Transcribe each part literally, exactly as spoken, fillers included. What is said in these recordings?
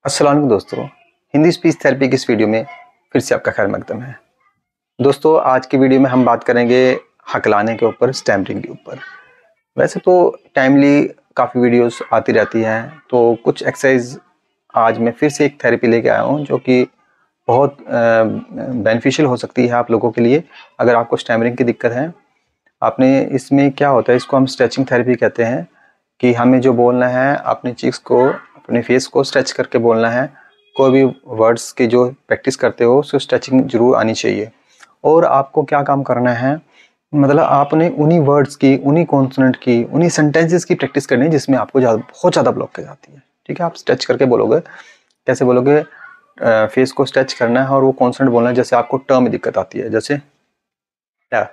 अस्सलाम वालेकुम दोस्तों, हिंदी स्पीच थेरेपी की इस वीडियो में फिर से आपका खैर मकदम है। दोस्तों, आज की वीडियो में हम बात करेंगे हकलाने के ऊपर, स्टैमरिंग के ऊपर। वैसे तो टाइमली काफ़ी वीडियोस आती रहती हैं, तो कुछ एक्सरसाइज आज मैं फिर से एक थेरेपी लेके आया हूँ जो कि बहुत बेनिफिशियल हो सकती है आप लोगों के लिए अगर आपको स्टैमरिंग की दिक्कत है। आपने इसमें क्या होता है, इसको हम स्ट्रेचिंग थेरेपी कहते हैं कि हमें जो बोलना है अपने चीक्स को, अपने फेस को स्ट्रेच करके बोलना है। कोई भी वर्ड्स की जो प्रैक्टिस करते हो उसको स्ट्रेचिंग जरूर आनी चाहिए। और आपको क्या काम करना है, मतलब आपने उन्हीं वर्ड्स की, उन्हीं कॉन्सोनेंट की, उन्हीं सेंटेंसेस की प्रैक्टिस करनी है जिसमें आपको ज़्यादा बहुत ज़्यादा ब्लॉकेज आती है। ठीक है, आप स्ट्रेच करके बोलोगे। कैसे बोलोगे? फेस को स्ट्रेच करना है और वो कॉन्सोनेंट बोलना है। जैसे आपको ट में दिक्कत आती है, जैसे ट,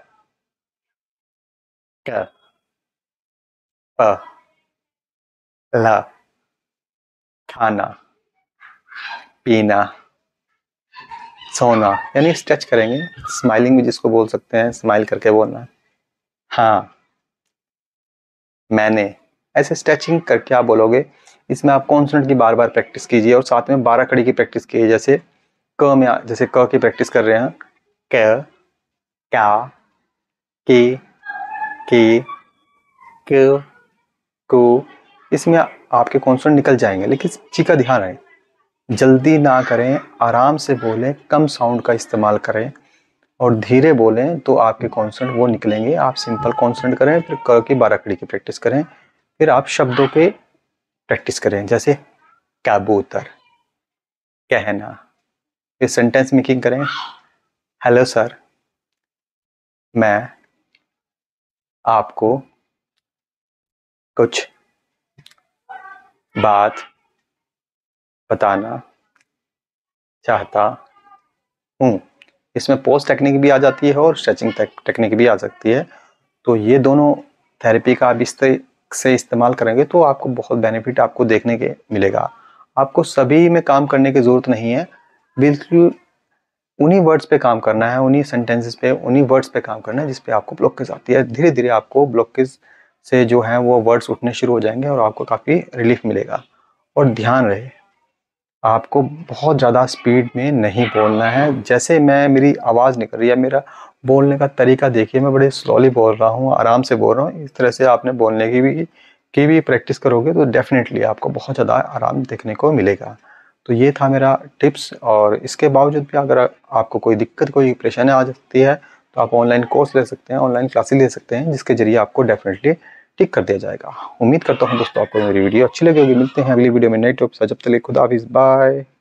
क, प, ल, खाना, पीना, सोना, यानी स्ट्रेच करेंगे। स्माइलिंग भी जिसको बोल सकते हैं, स्माइल करके बोलना है। हाँ, मैंने, ऐसे स्ट्रेचिंग करके आप बोलोगे। इसमें आप कॉन्सोनेंट की बार बार प्रैक्टिस कीजिए और साथ में बारह कड़ी की प्रैक्टिस कीजिए। जैसे क में, जैसे क की प्रैक्टिस कर रहे हैं, क, क्या, की, की, क, कु। इसमें आपके कॉन्सोनेंट निकल जाएंगे, लेकिन चीज का ध्यान रहे, जल्दी ना करें, आराम से बोलें, कम साउंड का इस्तेमाल करें और धीरे बोलें तो आपके कॉन्सोनेंट वो निकलेंगे। आप सिंपल कॉन्सोनेंट करें, फिर क की बारह कड़ी की प्रैक्टिस करें, फिर आप शब्दों के प्रैक्टिस करें। जैसे कबूतर, कहना। फिर सेंटेंस मेकिंग करें। हेलो सर, मैं आपको कुछ बात बताना चाहता हूँ। इसमें पोज टेक्निक भी आ जाती है और स्ट्रेचिंग टेक्निक भी आ सकती है। तो ये दोनों थेरेपी का आप इस तरह से इस्तेमाल करेंगे तो आपको बहुत बेनिफिट आपको देखने के मिलेगा। आपको सभी में काम करने की ज़रूरत नहीं है, बिल्कुल उन्हीं वर्ड्स पे काम करना है, उन्हीं सेंटेंसेस पे, उन्हीं वर्ड्स पे काम करना है जिस पे आपको ब्लॉकेज आती है। धीरे धीरे आपको ब्लॉकेज से जो है वो वर्ड्स उठने शुरू हो जाएंगे और आपको काफ़ी रिलीफ मिलेगा। और ध्यान रहे, आपको बहुत ज़्यादा स्पीड में नहीं बोलना है। जैसे मैं, मेरी आवाज़ निकल रही है, मेरा बोलने का तरीका देखिए, मैं बड़े स्लोली बोल रहा हूँ, आराम से बोल रहा हूँ। इस तरह से आपने बोलने की भी की भी प्रैक्टिस करोगे तो डेफिनेटली आपको बहुत ज़्यादा आराम देखने को मिलेगा। तो ये था मेरा टिप्स। और इसके बावजूद भी अगर आपको कोई दिक्कत, कोई परेशानी आ सकती है तो आप ऑनलाइन कोर्स ले सकते हैं, ऑनलाइन क्लासेस ले सकते हैं, जिसके जरिए आपको डेफिनेटली ठीक कर दिया जाएगा। उम्मीद करता हूँ दोस्तों आपको मेरी वीडियो अच्छी लगी होगी। मिलते हैं अगली वीडियो में नई टिप्स। जब तक खुदा हाफिज़, बाय।